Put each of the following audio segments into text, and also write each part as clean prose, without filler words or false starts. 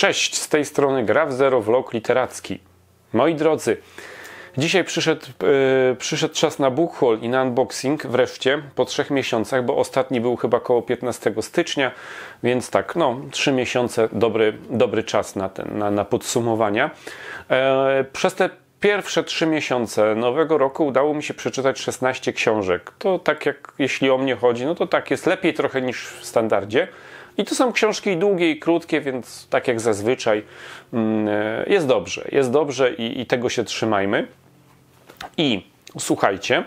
Cześć, z tej strony Gra w Zero Vlog literacki. Moi drodzy, dzisiaj przyszedł czas na book haul i na unboxing wreszcie, po 3 miesiącach, bo ostatni był chyba koło 15 stycznia, więc tak, no 3 miesiące, dobry czas na podsumowania. Przez te pierwsze 3 miesiące nowego roku udało mi się przeczytać 16 książek. To tak jak jeśli o mnie chodzi, no to tak jest lepiej trochę niż w standardzie. I to są książki długie i krótkie, więc tak jak zazwyczaj jest dobrze i tego się trzymajmy. I słuchajcie,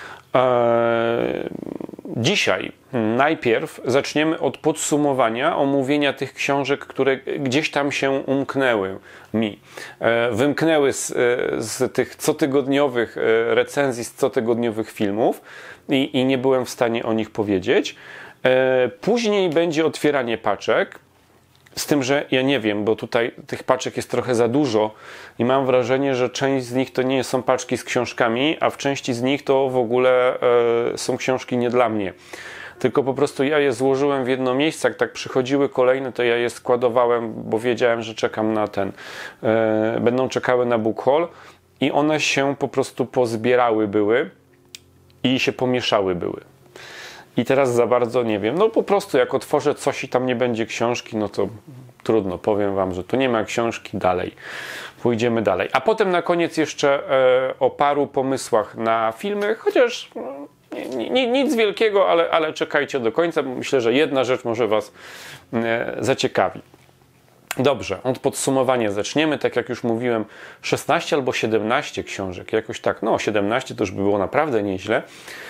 dzisiaj najpierw zaczniemy od podsumowania, omówienia tych książek, które gdzieś tam się umknęły mi. Wymknęły z tych cotygodniowych recenzji, z cotygodniowych filmów i nie byłem w stanie o nich powiedzieć. Później będzie otwieranie paczek, z tym, że ja nie wiem, bo tutaj tych paczek jest trochę za dużo i mam wrażenie, że część z nich to nie są paczki z książkami, a w części z nich to w ogóle są książki nie dla mnie. Tylko po prostu ja je złożyłem w jedno miejsce, jak tak przychodziły kolejne, to ja je składowałem, bo wiedziałem, że czekam na będą czekały na book haul i one się po prostu pozbierały były i się pomieszały były. I teraz za bardzo nie wiem, no po prostu jak otworzę coś i tam nie będzie książki, no to trudno, powiem wam, że tu nie ma książki, pójdziemy dalej. A potem na koniec jeszcze o paru pomysłach na filmy, chociaż nic wielkiego, ale czekajcie do końca, bo myślę, że jedna rzecz może was zaciekawi. Dobrze, od podsumowania zaczniemy, tak jak już mówiłem, 16 albo 17 książek, jakoś tak, no 17 to już by było naprawdę nieźle.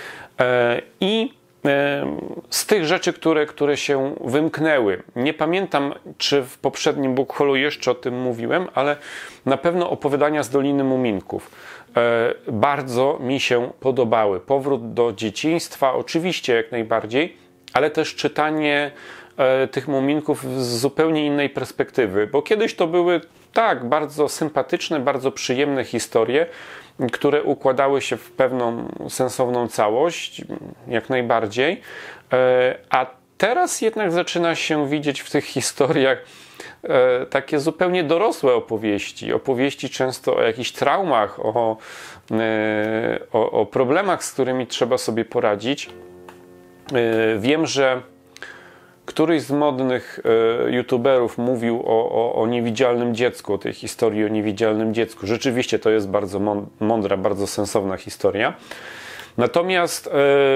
Z tych rzeczy, które się wymknęły, nie pamiętam, czy w poprzednim book haulu jeszcze o tym mówiłem, ale na pewno opowiadania z Doliny Muminków bardzo mi się podobały. Powrót do dzieciństwa, oczywiście jak najbardziej, ale też czytanie tych muminków z zupełnie innej perspektywy, bo kiedyś to były tak bardzo sympatyczne, bardzo przyjemne historie, które układały się w pewną sensowną całość, jak najbardziej, a teraz jednak zaczyna się widzieć w tych historiach takie zupełnie dorosłe opowieści często o jakichś traumach, o problemach, z którymi trzeba sobie poradzić. Wiem, że któryś z modnych youtuberów mówił o niewidzialnym dziecku, o tej historii o niewidzialnym dziecku. Rzeczywiście to jest bardzo mądra, bardzo sensowna historia. Natomiast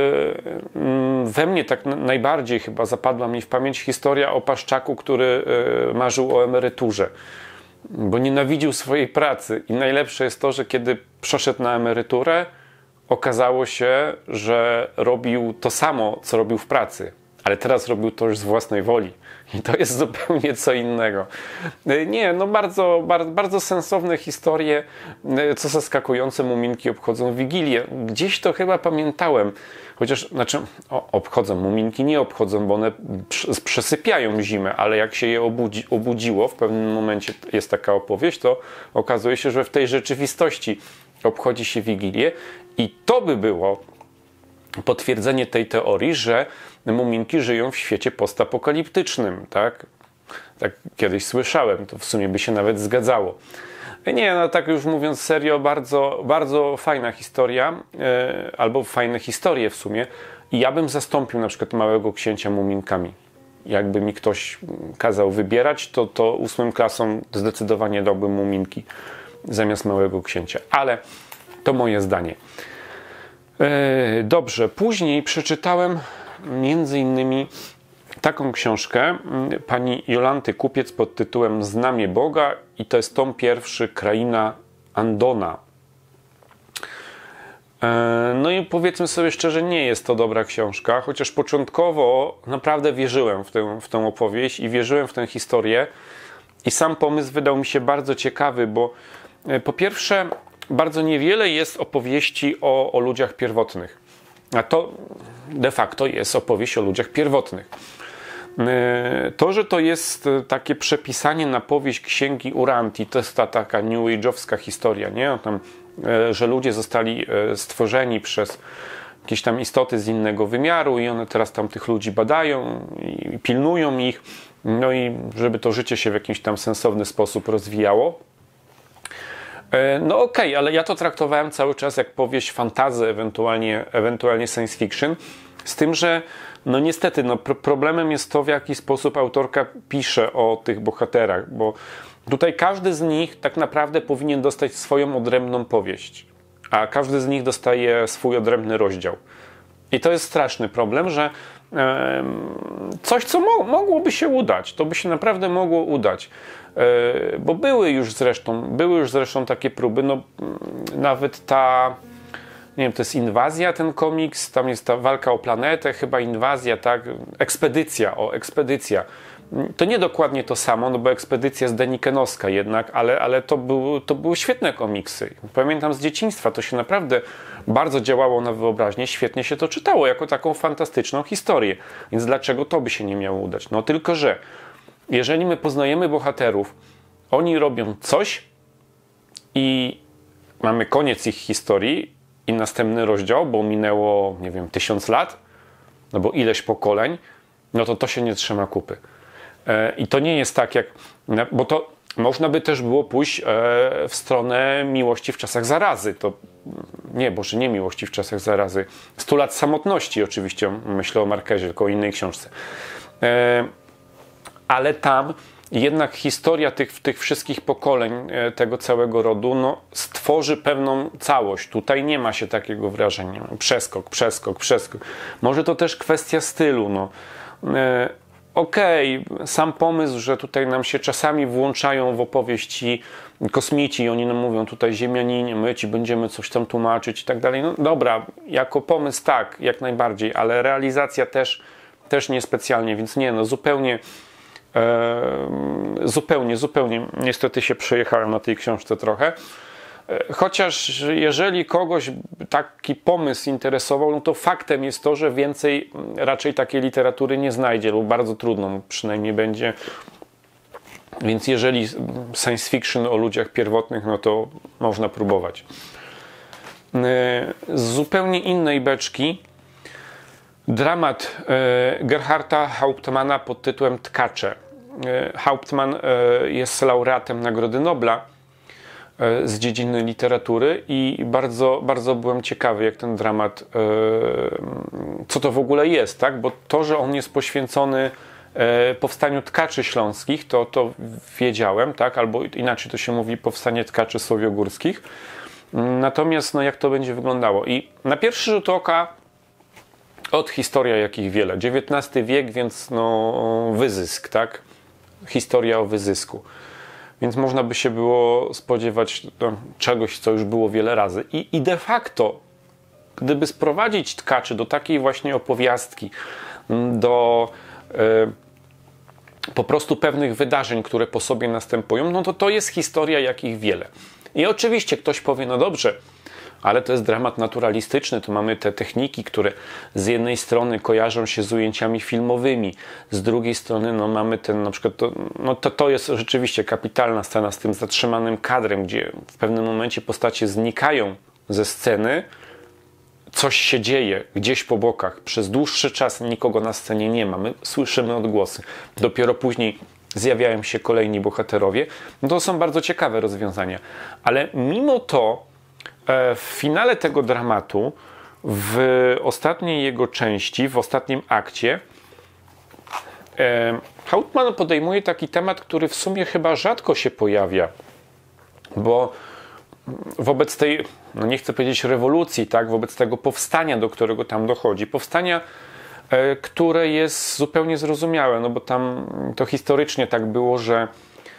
we mnie tak najbardziej chyba zapadła mi w pamięć historia o Paszczaku, który marzył o emeryturze, bo nienawidził swojej pracy. I najlepsze jest to, że kiedy przeszedł na emeryturę, okazało się, że robił to samo, co robił w pracy. Ale teraz robił to już z własnej woli. I to jest zupełnie co innego. Nie, no bardzo sensowne historie, co zaskakujące, muminki obchodzą Wigilię. Gdzieś to chyba pamiętałem. Chociaż, muminki nie obchodzą, bo one przesypiają zimę, ale jak się je obudziło, w pewnym momencie jest taka opowieść, to okazuje się, że w tej rzeczywistości obchodzi się Wigilię. I to by było potwierdzenie tej teorii, że muminki żyją w świecie postapokaliptycznym, tak? Tak kiedyś słyszałem, to w sumie by się nawet zgadzało. Nie, no tak już mówiąc serio, bardzo fajna historia, albo fajne historie w sumie. I ja bym zastąpił na przykład Małego Księcia muminkami. Jakby mi ktoś kazał wybierać, to 8 klasom zdecydowanie dałbym muminki zamiast Małego Księcia. Ale to moje zdanie. Dobrze, później przeczytałem między innymi taką książkę pani Jolanty Kupiec pod tytułem Znamie Boga i to jest tom 1, Kraina Andona. No i powiedzmy sobie szczerze, nie jest to dobra książka, chociaż początkowo naprawdę wierzyłem w tę opowieść i wierzyłem w tę historię i sam pomysł wydał mi się bardzo ciekawy, bo po pierwsze bardzo niewiele jest opowieści o ludziach pierwotnych. A to de facto jest opowieść o ludziach pierwotnych. To, że to jest takie przepisanie na powieść Księgi Uranti, to jest ta taka new age'owska historia, nie? Tam, że ludzie zostali stworzeni przez jakieś tam istoty z innego wymiaru i one teraz tam tych ludzi badają i pilnują ich. no i żeby to życie się w jakiś tam sensowny sposób rozwijało. No okej, ale ja to traktowałem cały czas jak powieść fantasy, ewentualnie science fiction, z tym, że no niestety problemem jest to, w jaki sposób autorka pisze o tych bohaterach, bo tutaj każdy z nich tak naprawdę powinien dostać swoją odrębną powieść, a każdy z nich dostaje swój odrębny rozdział. I to jest straszny problem, że coś, co mogłoby się udać, to by się naprawdę mogło udać. Bo były już zresztą takie próby, no nawet ta, nie wiem, to jest Inwazja, ten komiks, tam jest ta walka o planetę, chyba Inwazja, tak, Ekspedycja. To nie dokładnie to samo, no bo Ekspedycja z Denikenowska jednak, ale to były świetne komiksy. Pamiętam z dzieciństwa, to się naprawdę bardzo działało na wyobraźnię, świetnie się to czytało jako taką fantastyczną historię. Więc dlaczego to by się nie miało udać? No tylko, że jeżeli my poznajemy bohaterów, oni robią coś i mamy koniec ich historii i następny rozdział, bo minęło, nie wiem, 1000 lat, no bo ileś pokoleń, no to się nie trzyma kupy. I to nie jest tak jak, bo to można by też było pójść w stronę Miłości w czasach zarazy. To nie Miłości w czasach zarazy. 100 lat samotności oczywiście, myślę o Marquezie, tylko o innej książce. Ale tam jednak historia tych wszystkich pokoleń tego całego rodu no, stworzy pewną całość. Tutaj nie ma się takiego wrażenia. Przeskok. Może to też kwestia stylu. No. Okej, sam pomysł, że tutaj nam się czasami włączają w opowieści kosmici i oni nam mówią tutaj ziemianinie, my ci będziemy coś tam tłumaczyć i tak dalej. No dobra, jako pomysł tak, jak najbardziej, ale realizacja też niespecjalnie, więc nie, no zupełnie niestety się przejechałem na tej książce trochę. Chociaż jeżeli kogoś taki pomysł interesował, no to faktem jest to, że więcej raczej takiej literatury nie znajdzie, lub bardzo trudno przynajmniej będzie. Więc jeżeli science fiction o ludziach pierwotnych, no to można próbować. Z zupełnie innej beczki dramat Gerharta Hauptmanna pod tytułem Tkacze. Hauptmann jest laureatem Nagrody Nobla z dziedziny literatury i bardzo, bardzo byłem ciekawy, jak ten dramat, co to w ogóle jest, tak? Bo to, że on jest poświęcony powstaniu tkaczy śląskich, to wiedziałem, tak? Albo inaczej to się mówi, powstanie tkaczy słowiogórskich. Natomiast no, jak to będzie wyglądało? I na pierwszy rzut oka historia jakich wiele. XIX wiek, więc no, wyzysk, tak? Historia o wyzysku. Więc można by się było spodziewać czegoś, co już było wiele razy. I de facto, gdyby sprowadzić tkaczy do takiej właśnie opowiastki, do po prostu pewnych wydarzeń, które po sobie następują, no to jest historia jakich wiele. I oczywiście ktoś powie, no dobrze, ale to jest dramat naturalistyczny, to mamy te techniki, które z jednej strony kojarzą się z ujęciami filmowymi, z drugiej strony no mamy ten na przykład, to jest rzeczywiście kapitalna scena z tym zatrzymanym kadrem, gdzie w pewnym momencie postacie znikają ze sceny, coś się dzieje gdzieś po bokach, przez dłuższy czas nikogo na scenie nie ma, my słyszymy odgłosy, dopiero później zjawiają się kolejni bohaterowie, no to są bardzo ciekawe rozwiązania, ale mimo to w finale tego dramatu, w ostatniej jego części, w ostatnim akcie, Hauptmann podejmuje taki temat, który w sumie chyba rzadko się pojawia, bo wobec tej, no nie chcę powiedzieć rewolucji, tak, wobec tego powstania, do którego tam dochodzi, powstania, które jest zupełnie zrozumiałe, no bo tam to historycznie tak było, że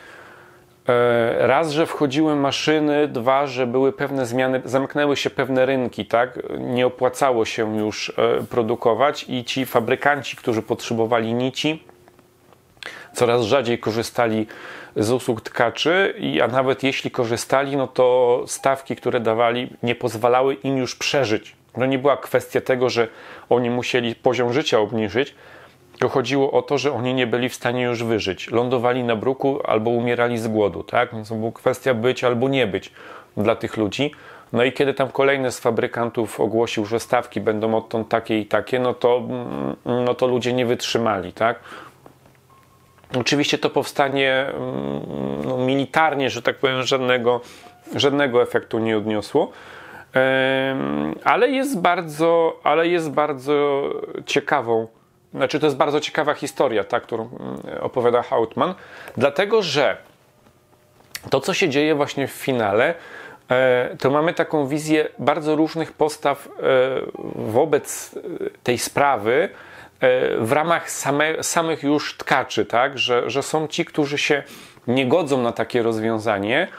raz, że wchodziły maszyny, dwa, że były pewne zmiany, zamknęły się pewne rynki, tak? Nie opłacało się już produkować i ci fabrykanci, którzy potrzebowali nici, coraz rzadziej korzystali z usług tkaczy, a nawet jeśli korzystali, no to stawki, które dawali, nie pozwalały im już przeżyć. No nie była kwestia tego, że oni musieli poziom życia obniżyć, to chodziło o to, że oni nie byli w stanie już wyżyć. Lądowali na bruku albo umierali z głodu, tak? Więc to była kwestia być albo nie być dla tych ludzi. No i kiedy tam kolejny z fabrykantów ogłosił, że stawki będą odtąd takie i takie, no to ludzie nie wytrzymali, tak? Oczywiście to powstanie militarnie, że tak powiem, żadnego efektu nie odniosło, ale jest bardzo ciekawą, znaczy to jest bardzo ciekawa historia, ta, którą opowiada Hauptmann, dlatego że to, co się dzieje właśnie w finale, to mamy taką wizję bardzo różnych postaw wobec tej sprawy w ramach samych już tkaczy, tak? Że są ci, którzy się nie godzą na takie rozwiązanie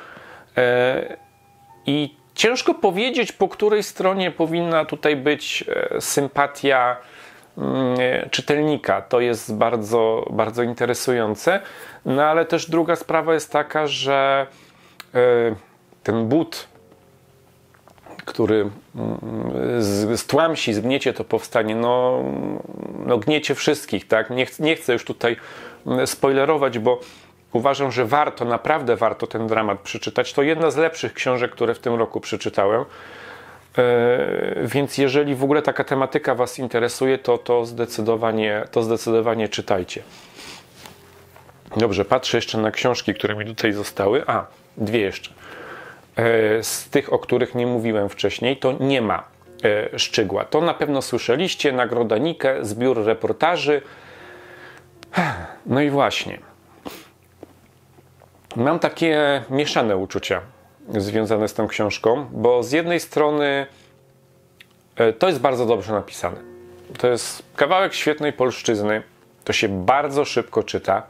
i ciężko powiedzieć, po której stronie powinna tutaj być sympatia czytelnika. To jest bardzo, bardzo interesujące, no ale też druga sprawa jest taka, że ten but, który stłamsi, zgniecie to powstanie, no gniecie wszystkich, tak? Nie chcę już tutaj spoilerować, bo uważam, że naprawdę warto ten dramat przeczytać. To jedna z lepszych książek, które w tym roku przeczytałem. Więc jeżeli w ogóle taka tematyka Was interesuje, to zdecydowanie czytajcie. Dobrze, patrzę jeszcze na książki, które mi tutaj zostały. Dwie jeszcze. Z tych, o których nie mówiłem wcześniej, to nie ma Szczygła. To na pewno słyszeliście. Nagroda Nike, zbiór reportaży. No i właśnie. Mam takie mieszane uczucia związane z tą książką, bo z jednej strony to jest bardzo dobrze napisane. To jest kawałek świetnej polszczyzny. To się bardzo szybko czyta.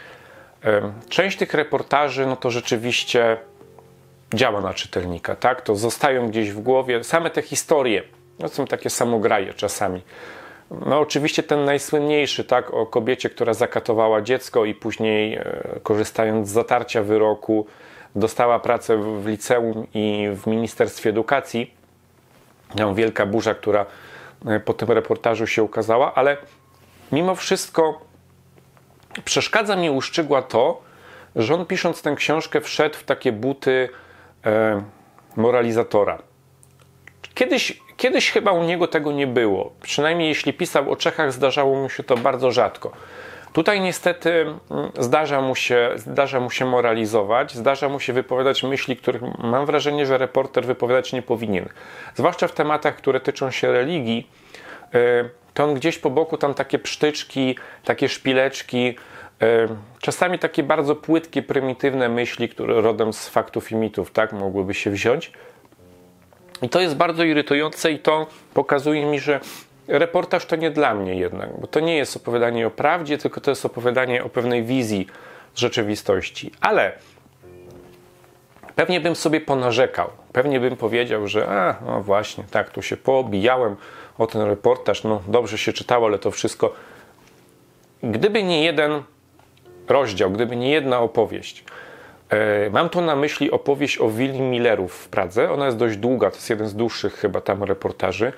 Część tych reportaży, no to rzeczywiście działa na czytelnika, tak? To zostają gdzieś w głowie. Same te historie, no są takie samograje czasami. No oczywiście ten najsłynniejszy, tak? O kobiecie, która zakatowała dziecko i później, korzystając z zatarcia wyroku, dostała pracę w liceum i w Ministerstwie Edukacji. Wielka burza, która po tym reportażu się ukazała, ale mimo wszystko przeszkadza mi u Szczygła to, że on, pisząc tę książkę, wszedł w takie buty moralizatora. Kiedyś chyba u niego tego nie było. Przynajmniej jeśli pisał o Czechach, zdarzało mu się to bardzo rzadko. Tutaj niestety zdarza mu się moralizować, zdarza mu się wypowiadać myśli, których mam wrażenie, że reporter wypowiadać nie powinien. Zwłaszcza w tematach, które tyczą się religii, to on gdzieś po boku tam takie psztyczki, takie szpileczki, czasami takie bardzo płytkie, prymitywne myśli, które rodem z faktów i mitów, tak, mogłyby się wziąć. I to jest bardzo irytujące i to pokazuje mi, że reportaż to nie dla mnie jednak, bo to nie jest opowiadanie o prawdzie, tylko to jest opowiadanie o pewnej wizji rzeczywistości. Ale pewnie bym sobie ponarzekał, pewnie bym powiedział, że no właśnie, tak, tu się poobijałem o ten reportaż, no dobrze się czytało, ale to wszystko. Gdyby nie jeden rozdział, gdyby nie jedna opowieść, mam tu na myśli opowieść o willi Millerów w Pradze, ona jest dość długa, to jest jeden z dłuższych chyba tam reportaży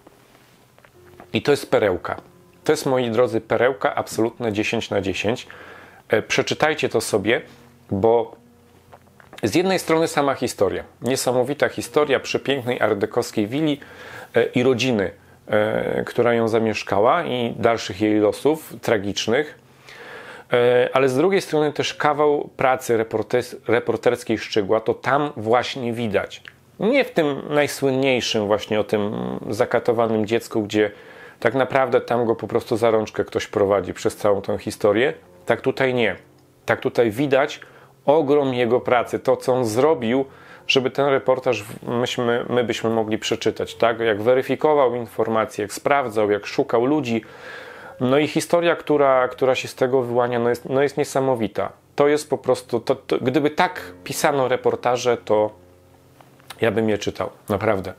i to jest perełka. To jest, moi drodzy, perełka absolutne 10/10. Przeczytajcie to sobie, bo z jednej strony sama historia, niesamowita historia przepięknej ardekowskiej willi i rodziny, która ją zamieszkała i dalszych jej losów tragicznych, ale z drugiej strony też kawał pracy reporterskiej Szczygła, to tam właśnie widać. Nie w tym najsłynniejszym właśnie o tym zakatowanym dziecku, gdzie tak naprawdę tam go po prostu za rączkę ktoś prowadzi przez całą tę historię. Tak tutaj nie. Tak tutaj widać ogrom jego pracy, to co on zrobił, żeby ten reportaż my byśmy mogli przeczytać, tak? Jak weryfikował informacje, jak sprawdzał, jak szukał ludzi. No i historia, która się z tego wyłania, jest niesamowita. To jest po prostu, gdyby tak pisano reportaże, to ja bym je czytał, naprawdę.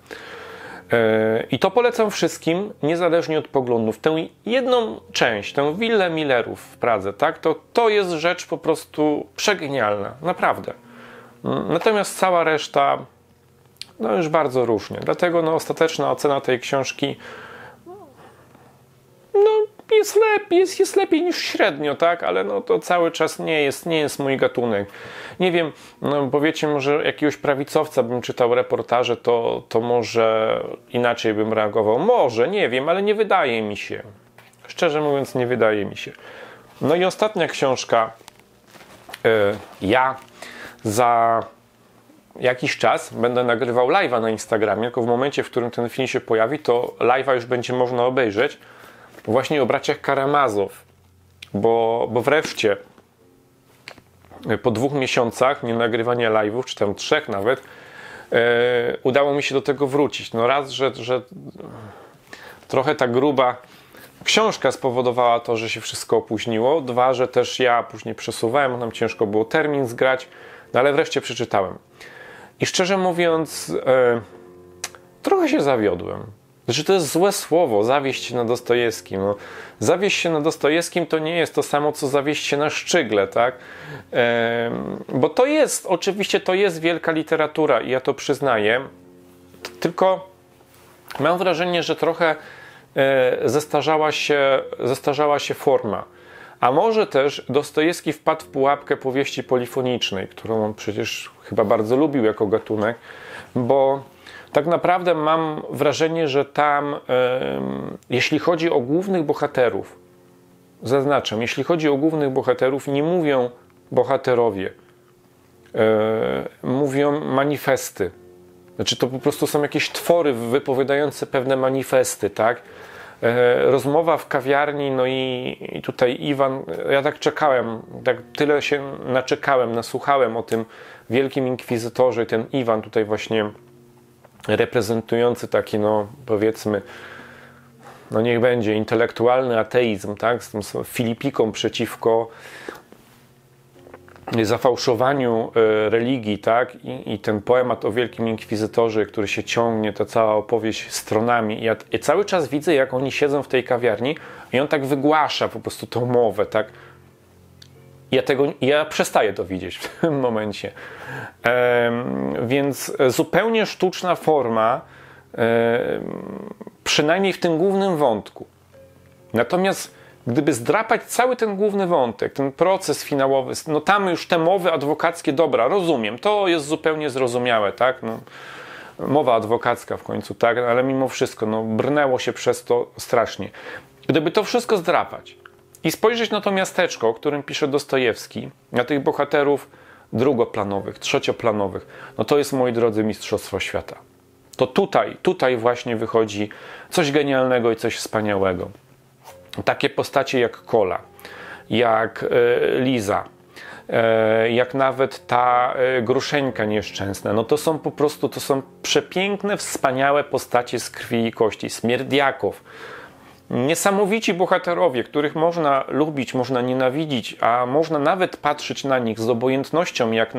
I to polecam wszystkim, niezależnie od poglądów. Tę jedną część, tę willę Millerów w Pradze, tak? To jest rzecz po prostu przegenialna, naprawdę. Natomiast cała reszta, no już bardzo różnie. Dlatego ostateczna ocena tej książki, jest lepiej niż średnio, tak? Ale to cały czas nie jest mój gatunek. Nie wiem, powiecie, może jakiegoś prawicowca bym czytał reportaże, to może inaczej bym reagował. Może, nie wiem, ale nie wydaje mi się. Szczerze mówiąc, nie wydaje mi się. No i ostatnia książka. Ja za jakiś czas będę nagrywał live'a na Instagramie, tylko w momencie, w którym ten film się pojawi, to live'a już będzie można obejrzeć właśnie o braciach Karamazow, bo wreszcie po 2 miesiącach nie nagrywania live'ów, czy tam 3 nawet, udało mi się do tego wrócić. No raz, że trochę ta gruba książka spowodowała to, że się wszystko opóźniło. 2, że też ja później przesuwałem, nam ciężko było termin zgrać, no ale wreszcie przeczytałem. I szczerze mówiąc, trochę się zawiodłem. Znaczy, to jest złe słowo, zawieść się na Dostojewskim. No, zawieść się na Dostojewskim to nie jest to samo, co zawieść się na Szczygle, tak? Bo to jest, oczywiście to jest wielka literatura i ja to przyznaję, tylko mam wrażenie, że trochę zestarzała się forma. A może też Dostojewski wpadł w pułapkę powieści polifonicznej, którą on przecież chyba bardzo lubił jako gatunek, bo tak naprawdę mam wrażenie, że tam, jeśli chodzi o głównych bohaterów, zaznaczam, jeśli chodzi o głównych bohaterów, nie mówią bohaterowie, mówią manifesty. Znaczy to po prostu są jakieś twory wypowiadające pewne manifesty, tak? Rozmowa w kawiarni, no i tutaj Iwan, ja tak czekałem, tak tyle się naczekałem, nasłuchałem o tym wielkim inkwizytorze, ten Iwan tutaj właśnie reprezentujący taki, no powiedzmy, no niech będzie intelektualny ateizm, tak, z tą filipiką przeciwko zafałszowaniu religii, tak, i ten poemat o wielkim inkwizytorze, który się ciągnie, ta cała opowieść stronami. Ja cały czas widzę, jak oni siedzą w tej kawiarni i on tak wygłasza po prostu tą mowę, tak. Ja przestaję to widzieć w tym momencie. Więc zupełnie sztuczna forma, przynajmniej w tym głównym wątku. Natomiast gdyby zdrapać cały ten główny wątek, ten proces finałowy, no tam już te mowy adwokackie, dobra, rozumiem, to jest zupełnie zrozumiałe, tak? No, mowa adwokacka w końcu, tak? Ale mimo wszystko, no, brnęło się przez to strasznie. Gdyby to wszystko zdrapać i spojrzeć na to miasteczko, o którym pisze Dostojewski, na tych bohaterów drugoplanowych, trzecioplanowych, no to jest, moi drodzy, mistrzostwo świata. To tutaj właśnie wychodzi coś genialnego i coś wspaniałego. Takie postacie jak Kola, jak Liza, jak nawet ta Gruszeńka nieszczęsna, no to są po prostu, to są przepiękne, wspaniałe postacie z krwi i kości, Smierdiakow. Niesamowici bohaterowie, których można lubić, można nienawidzić, a można nawet patrzeć na nich z obojętnością, jak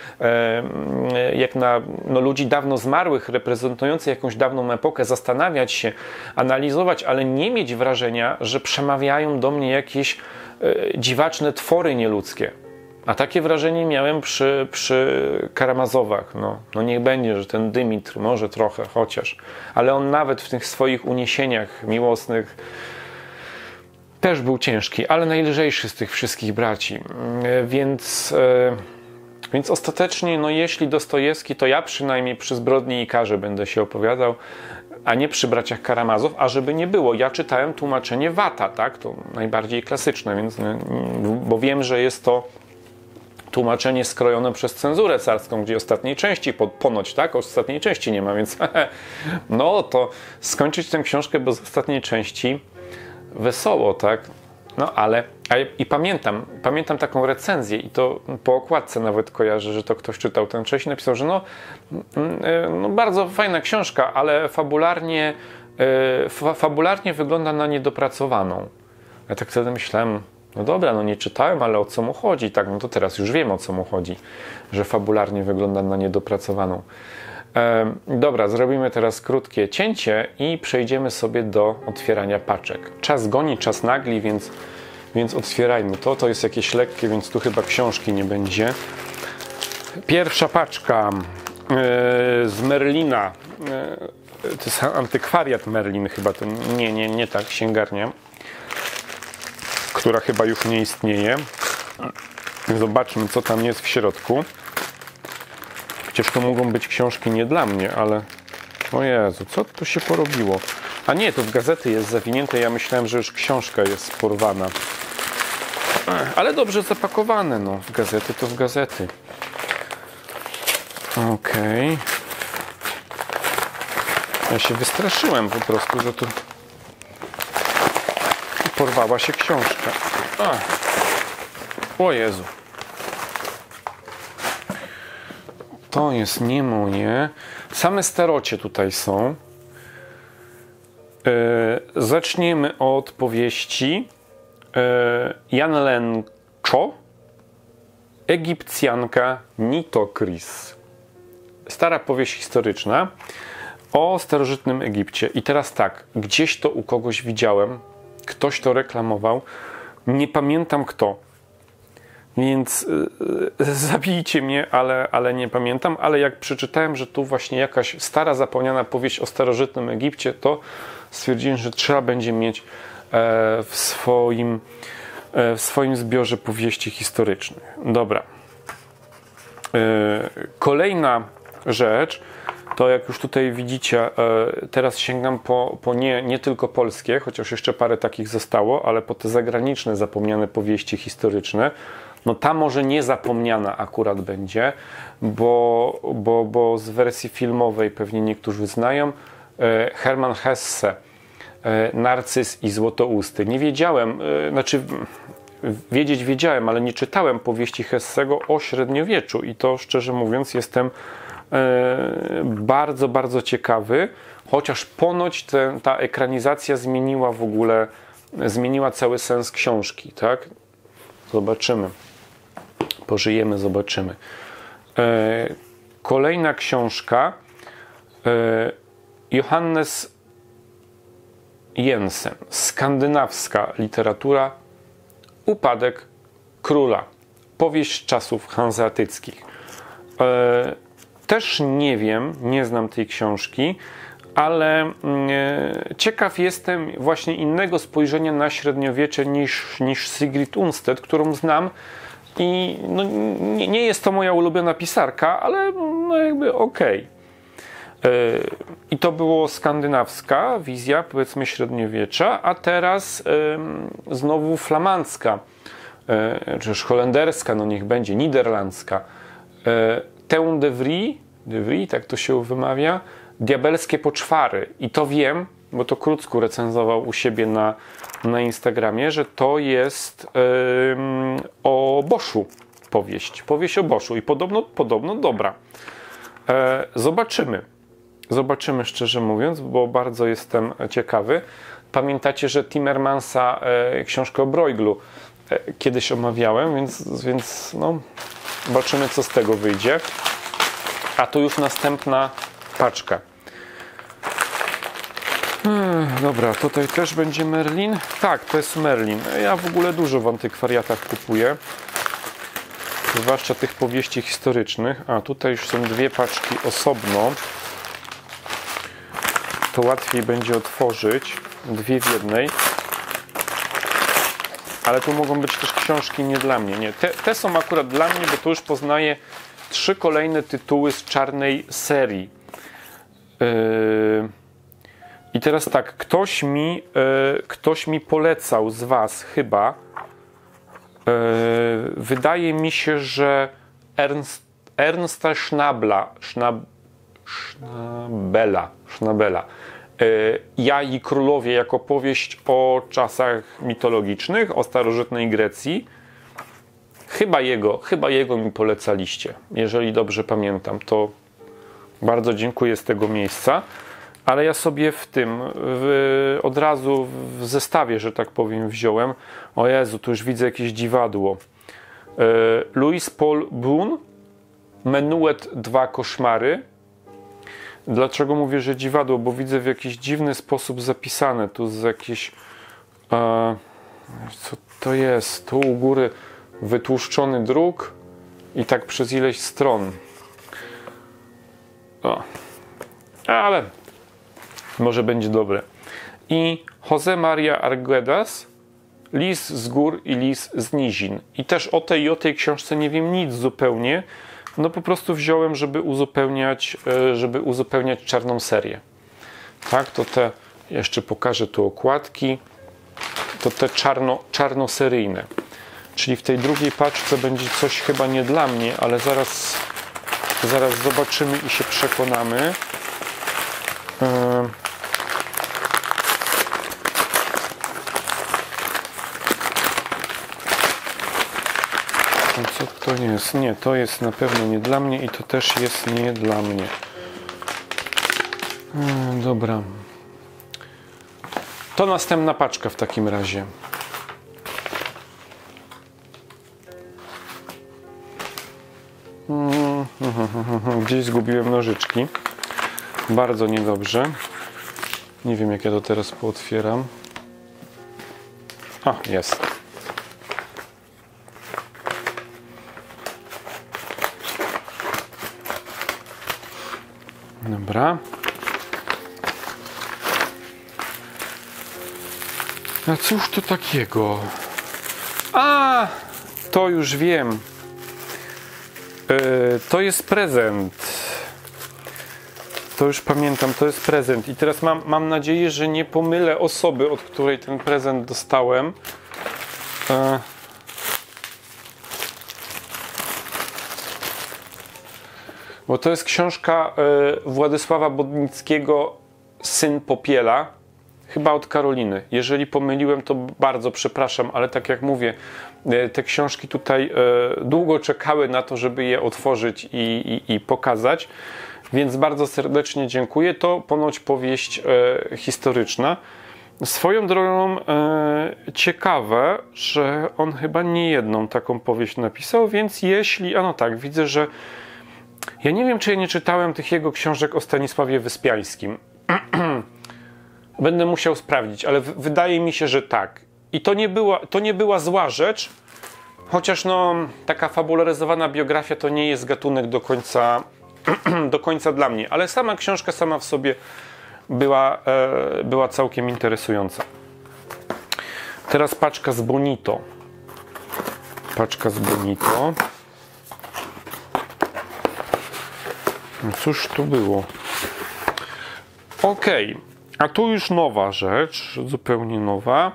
na no, ludzi dawno zmarłych, reprezentujących jakąś dawną epokę, zastanawiać się, analizować, ale nie mieć wrażenia, że przemawiają do mnie jakieś dziwaczne twory nieludzkie. A takie wrażenie miałem przy Karamazowach. No niech będzie, że ten Dymitr może trochę chociaż, ale on nawet w tych swoich uniesieniach miłosnych też był ciężki, ale najlżejszy z tych wszystkich braci. Więc ostatecznie, no jeśli Dostojewski, to ja przynajmniej przy Zbrodni i Karze będę się opowiadał, a nie przy braciach Karamazow, a żeby nie było, ja czytałem tłumaczenie Wata, tak, to najbardziej klasyczne, więc, bo wiem, że jest to tłumaczenie skrojone przez cenzurę carską, gdzie ostatniej części, ponoć, tak, ostatniej części nie ma, więc no to skończyć tę książkę bez ostatniej części wesoło, tak, no ale i pamiętam taką recenzję i to po okładce nawet kojarzę, że to ktoś czytał tę część i napisał, że no bardzo fajna książka, ale fabularnie wygląda na niedopracowaną. Ja tak wtedy myślałem, no dobra, no nie czytałem, ale o co mu chodzi? Tak, no to teraz już wiem, o co mu chodzi, że fabularnie wygląda na niedopracowaną. Dobra, zrobimy teraz krótkie cięcie i przejdziemy sobie do otwierania paczek. Czas goni, czas nagli, więc otwierajmy to. To jest jakieś lekkie, więc tu chyba książki nie będzie. Pierwsza paczka z Merlina. To jest antykwariat Merlin chyba. To nie tak, księgarnia, która chyba już nie istnieje. Zobaczmy, co tam jest w środku. Przecież to mogą być książki nie dla mnie, ale... O Jezu, co tu się porobiło? A nie, to w gazety jest zawinięte. Ja myślałem, że już książka jest porwana. Ale dobrze zapakowane, no. W gazety to w gazety. Okej. Ja się wystraszyłem po prostu, że tu porwała się książka. O Jezu. To jest nie moje. Same starocie tutaj są. Zaczniemy od powieści Jan Lencho, Egipcjanka Nitokris. Stara powieść historyczna o starożytnym Egipcie. I teraz tak, gdzieś to u kogoś widziałem, ktoś to reklamował, nie pamiętam kto. Więc zabijcie mnie, ale nie pamiętam. Ale jak przeczytałem, że tu właśnie jakaś stara, zapomniana powieść o starożytnym Egipcie, to stwierdziłem, że trzeba będzie mieć w swoim zbiorze powieści historycznych. Dobra. Kolejna rzecz, to jak już tutaj widzicie, teraz sięgam po nie tylko polskie, chociaż jeszcze parę takich zostało, ale po te zagraniczne zapomniane powieści historyczne. No ta może niezapomniana akurat będzie, bo z wersji filmowej pewnie niektórzy znają. Hermann Hesse, Narcyz i Złotousty. Nie wiedziałem, znaczy wiedziałem, ale nie czytałem powieści Hessego o średniowieczu i to szczerze mówiąc jestem bardzo, bardzo ciekawy, chociaż ponoć ta ekranizacja zmieniła cały sens książki, tak? Zobaczymy. Pożyjemy, zobaczymy. Kolejna książka Johannes Jensen. Skandynawska literatura. Upadek króla. Powieść czasów hanzeatyckich. Też nie wiem, nie znam tej książki, ale ciekaw jestem właśnie innego spojrzenia na średniowiecze niż Sigrid Undset, którą znam i no, nie jest to moja ulubiona pisarka, ale no jakby okej. I to było skandynawska wizja, powiedzmy średniowiecza, a teraz znowu flamandzka, czy też holenderska, no niech będzie, niderlandzka. Teun de Vries, tak to się wymawia, Diabelskie poczwary. I to wiem, bo to Krócku recenzował u siebie na Instagramie, że to jest o Boschu powieść. Powieść o Boschu i podobno dobra. Zobaczymy, szczerze mówiąc, bo bardzo jestem ciekawy. Pamiętacie, że Timmermansa książkę o Brueglu kiedyś omawiałem, więc no, zobaczymy, co z tego wyjdzie. A to już następna paczka. Dobra, tutaj też będzie Merlin. Tak, to jest Merlin. Ja w ogóle dużo w antykwariatach kupuję. Zwłaszcza tych powieści historycznych. A tutaj już są dwie paczki osobno. To łatwiej będzie otworzyć. Dwie w jednej. Ale tu mogą być też książki nie dla mnie. Nie, te są akurat dla mnie, bo to już poznaję 3 kolejne tytuły z czarnej serii. I teraz tak, ktoś mi polecał z Was chyba. Wydaje mi się, że Ernsta Schnabela. Ja i królowie jako powieść o czasach mitologicznych, o starożytnej Grecji. Chyba jego mi polecaliście. Jeżeli dobrze pamiętam, to bardzo dziękuję z tego miejsca. Ale ja sobie od razu w zestawie, że tak powiem, wziąłem. O Jezu, tu już widzę jakieś dziwadło. Louis Paul Brun, Menuet 2 koszmary. Dlaczego mówię, że dziwadło? Bo widzę w jakiś dziwny sposób zapisane. Tu z jakieś... co to jest? Tu u góry wytłuszczony druk i tak przez ileś stron. Ale może będzie dobre. I José María Arguedas, Lis z gór i lis z nizin. I też o tej książce nie wiem nic zupełnie. No po prostu wziąłem, żeby uzupełniać czarną serię. Tak, to te, jeszcze pokażę tu okładki. To te czarnoseryjne. Czyli w tej drugiej paczce będzie coś chyba nie dla mnie, ale zaraz zobaczymy i się przekonamy. Co to jest? Nie, to jest na pewno nie dla mnie i to też jest nie dla mnie. Dobra. To następna paczka w takim razie. Gdzieś zgubiłem nożyczki. Bardzo niedobrze. Nie wiem, jak ja to teraz pootwieram. A, jest. Dobra. A cóż to takiego? A, to już wiem. To jest prezent. To już pamiętam, to jest prezent. I teraz mam nadzieję, że nie pomylę osoby, od której ten prezent dostałem. Bo to jest książka Władysława Bodnickiego Syn Popiela. Chyba od Karoliny. Jeżeli pomyliłem, to bardzo przepraszam, ale tak jak mówię, te książki tutaj długo czekały na to, żeby je otworzyć i pokazać, więc bardzo serdecznie dziękuję. To ponoć powieść historyczna. Swoją drogą ciekawe, że on chyba nie jedną taką powieść napisał, więc jeśli... A no tak, widzę, że... Ja nie wiem, czy ja nie czytałem tych jego książek o Stanisławie Wyspiańskim. Będę musiał sprawdzić, ale wydaje mi się, że tak. I to nie była zła rzecz, chociaż no, taka fabularyzowana biografia to nie jest gatunek do końca dla mnie, ale sama książka sama w sobie była całkiem interesująca. Teraz paczka z Bonito. Paczka z Bonito. No cóż tu było? Okej. A tu już nowa rzecz, zupełnie nowa.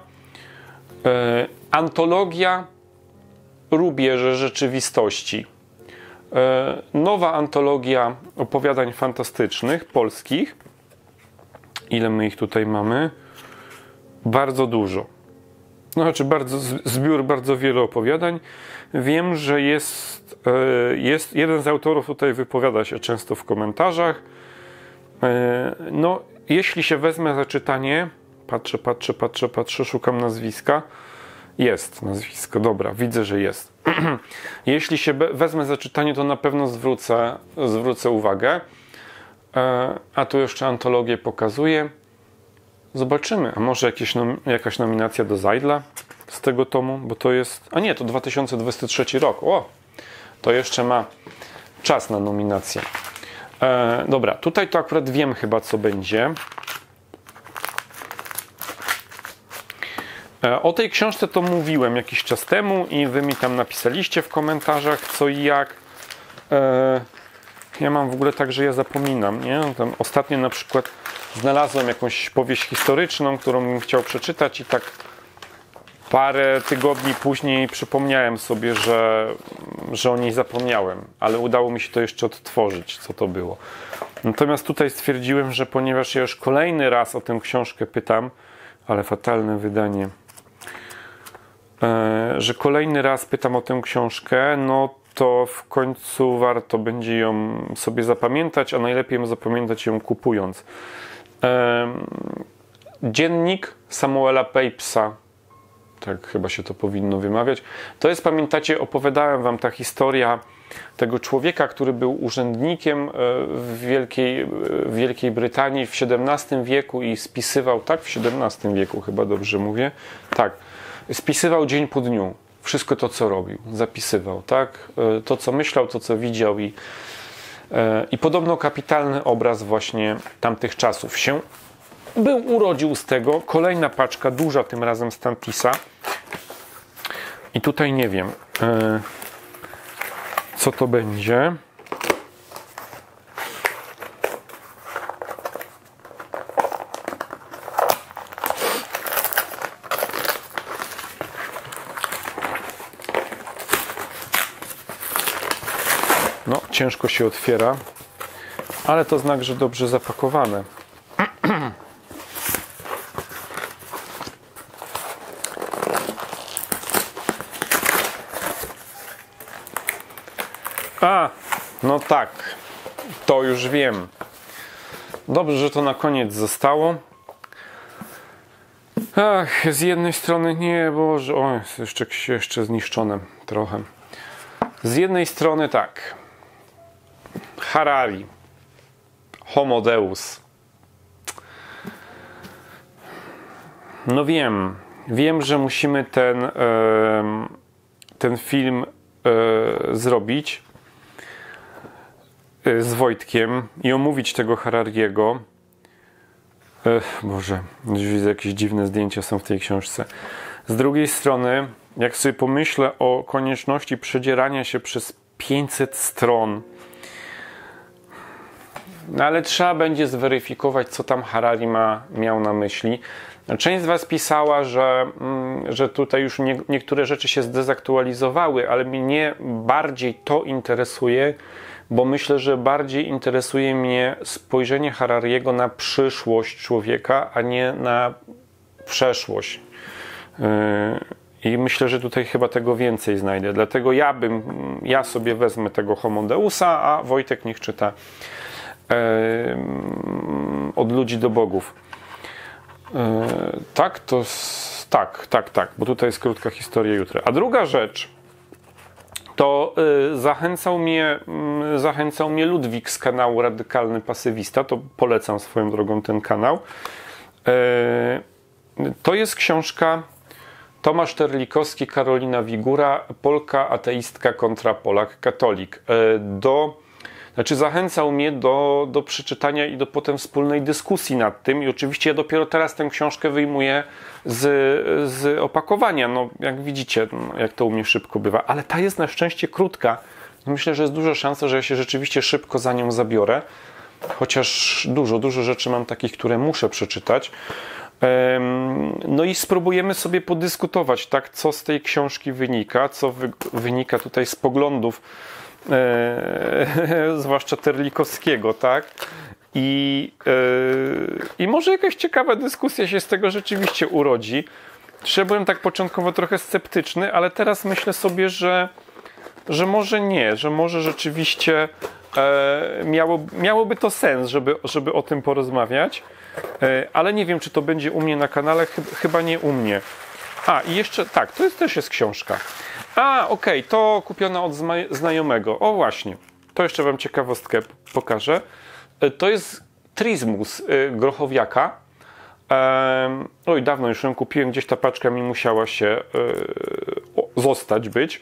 Antologia Rubieże Rzeczywistości. Nowa antologia opowiadań fantastycznych, polskich. Ile my ich tutaj mamy? Bardzo dużo. Znaczy zbiór bardzo wielu opowiadań. Wiem, że jest jeden z autorów tutaj wypowiada się często w komentarzach. No, jeśli się wezmę za czytanie, patrzę, szukam nazwiska. Jest nazwisko, dobra, widzę, że jest. Jeśli się wezmę za czytanie, to na pewno zwrócę uwagę. A tu jeszcze antologię pokazuję. Zobaczymy, a może jakaś nominacja do Zajdla z tego tomu, bo to jest... A nie, to 2023 rok. O, to jeszcze ma czas na nominację. Dobra, tutaj to akurat wiem chyba, co będzie. O tej książce to mówiłem jakiś czas temu i wy mi tam napisaliście w komentarzach co i jak. Ja mam w ogóle tak, że ja zapominam, nie? Tam ostatnio na przykład znalazłem jakąś powieść historyczną, którą bym chciał przeczytać i tak parę tygodni później przypomniałem sobie, że o niej zapomniałem, ale udało mi się to jeszcze odtworzyć, co to było. Natomiast tutaj stwierdziłem, że ponieważ ja już kolejny raz o tę książkę pytam, ale fatalne wydanie, że kolejny raz pytam o tę książkę, no to w końcu warto będzie ją sobie zapamiętać, a najlepiej zapamiętać ją kupując. Dziennik Samuela Pepysa, tak chyba się to powinno wymawiać. To jest, pamiętacie, opowiadałem wam ta historia tego człowieka, który był urzędnikiem w Wielkiej Brytanii w XVII wieku i spisywał, tak? W XVII wieku chyba dobrze mówię. Tak. Spisywał dzień po dniu. Wszystko to, co robił. Zapisywał, tak? To, co myślał, to, co widział i podobno kapitalny obraz właśnie tamtych czasów się urodził z tego. Kolejna paczka, duża tym razem z Tantisa. I tutaj nie wiem, co to będzie. ciężko się otwiera, ale to znak, że dobrze zapakowane. A, no tak, to już wiem. Dobrze, że to na koniec zostało. Ach, z jednej strony nie, Boże, o, jest jeszcze zniszczone trochę. Z jednej strony tak. Harari. Homo Deus. No wiem, że musimy ten film zrobić z Wojtkiem i omówić tego Harariego. Boże, już widzę, jakieś dziwne zdjęcia są w tej książce. Z drugiej strony, jak sobie pomyślę o konieczności przedzierania się przez 500 stron, no ale trzeba będzie zweryfikować, co tam Harari miał na myśli. Część z Was pisała, że tutaj już niektóre rzeczy się zdezaktualizowały, ale mnie bardziej to interesuje, bo myślę, że bardziej interesuje mnie spojrzenie Harariego na przyszłość człowieka, a nie na przeszłość. I myślę, że tutaj chyba tego więcej znajdę. Dlatego ja sobie wezmę tego Homo Deusa, a Wojtek niech czyta Od ludzi do bogów. Tak, tak, bo tutaj jest krótka historia jutra. A druga rzecz, to zachęcał mnie Ludwik z kanału Radykalny Pasywista, to polecam swoją drogą ten kanał. To jest książka Tomasz Terlikowski, Karolina Wigura, Polka ateistka kontra Polak katolik. Zachęcał mnie do przeczytania i do potem wspólnej dyskusji nad tym. I oczywiście ja dopiero teraz tę książkę wyjmuję z opakowania. No, jak widzicie, jak to u mnie szybko bywa. Ale ta jest na szczęście krótka. Myślę, że jest duża szansa, że ja się rzeczywiście szybko za nią zabiorę. Chociaż dużo rzeczy mam takich, które muszę przeczytać. No i spróbujemy sobie podyskutować, tak, co z tej książki wynika, co wynika tutaj z poglądów zwłaszcza Terlikowskiego, tak? I może jakaś ciekawa dyskusja się z tego rzeczywiście urodzi. Ja byłem tak początkowo trochę sceptyczny, ale teraz myślę sobie, że może nie, że może rzeczywiście miałoby to sens, żeby o tym porozmawiać, ale nie wiem, czy to będzie u mnie na kanale, chyba nie u mnie. A, i jeszcze, tak, to też jest książka. Okej, to kupiona od znajomego. O właśnie, to jeszcze Wam ciekawostkę pokażę. To jest Trismus Grochowiaka. Oj, dawno już ją kupiłem, gdzieś ta paczka mi musiała się być.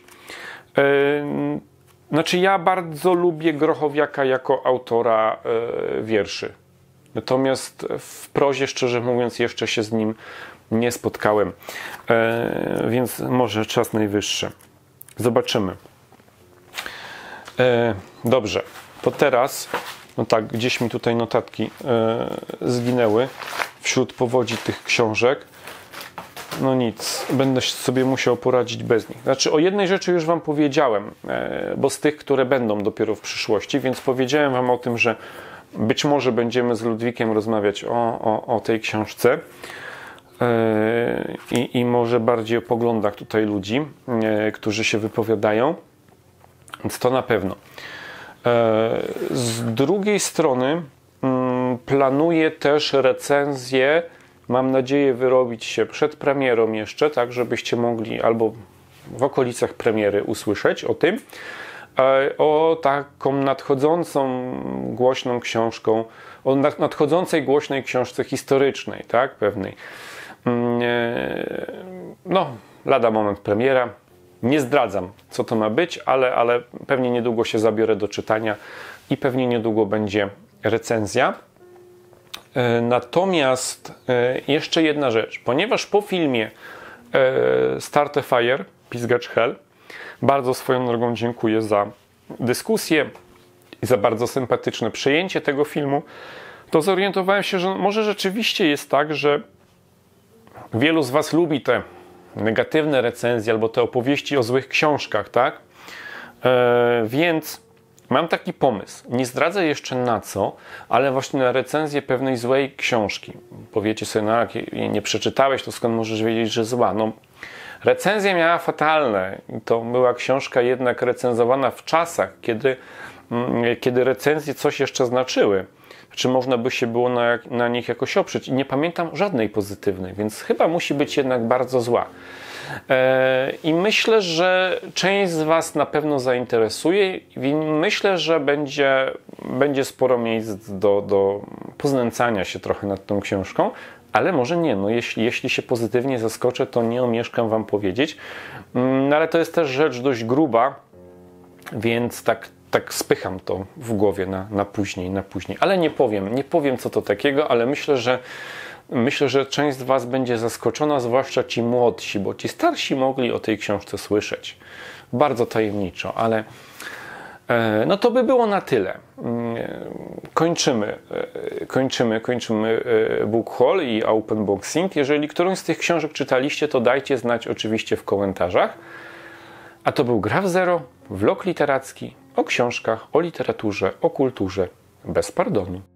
Ja bardzo lubię Grochowiaka jako autora wierszy. Natomiast w prozie, szczerze mówiąc, jeszcze się z nim nie spotkałem, więc może czas najwyższy. Zobaczymy. Dobrze, to teraz, no tak, gdzieś mi tutaj notatki zginęły wśród powodzi tych książek. No nic, będę sobie musiał poradzić bez nich. O jednej rzeczy już Wam powiedziałem, bo z tych, które będą dopiero w przyszłości, więc powiedziałem Wam o tym, że być może będziemy z Ludwikiem rozmawiać o tej książce. I może bardziej o poglądach tutaj ludzi, którzy się wypowiadają, więc to na pewno. Z drugiej strony planuję też recenzję, mam nadzieję wyrobić się przed premierą jeszcze, tak żebyście mogli albo w okolicach premiery usłyszeć o tym, o taką nadchodzącą głośną książką, o nadchodzącej głośnej książce historycznej, tak, pewnej. No, lada moment premiera. Nie zdradzam, co to ma być, ale pewnie niedługo się zabiorę do czytania i pewnie niedługo będzie recenzja. Natomiast jeszcze jedna rzecz. Ponieważ po filmie Start a Fire, Pizgacz Hell, bardzo swoją drogą dziękuję za dyskusję i za bardzo sympatyczne przyjęcie tego filmu, to zorientowałem się, że może rzeczywiście jest tak, że wielu z Was lubi te negatywne recenzje albo te opowieści o złych książkach, tak? Więc mam taki pomysł. Nie zdradzę jeszcze na co, ale właśnie na recenzję pewnej złej książki. Powiecie sobie, no jak jej nie przeczytałeś, to skąd możesz wiedzieć, że zła? No, recenzje miała fatalne. To była książka jednak recenzowana w czasach, kiedy recenzje coś jeszcze znaczyły. Czy można by się było na nich jakoś oprzeć? I nie pamiętam żadnej pozytywnej, więc chyba musi być jednak bardzo zła. I myślę, że część z Was na pewno zainteresuje i myślę, że będzie sporo miejsc do poznęcania się trochę nad tą książką, ale może nie. No, jeśli się pozytywnie zaskoczę, to nie omieszkam Wam powiedzieć. No, ale to jest też rzecz dość gruba, więc tak spycham to w głowie na później. Ale nie powiem co to takiego, ale myślę, że część z Was będzie zaskoczona, zwłaszcza ci młodsi, bo ci starsi mogli o tej książce słyszeć. Bardzo tajemniczo, ale no to by było na tyle. Kończymy book haul i open boxing. Jeżeli którąś z tych książek czytaliście, to dajcie znać oczywiście w komentarzach. A to był Graf Zero, vlog literacki o książkach, o literaturze, o kulturze bez pardonu.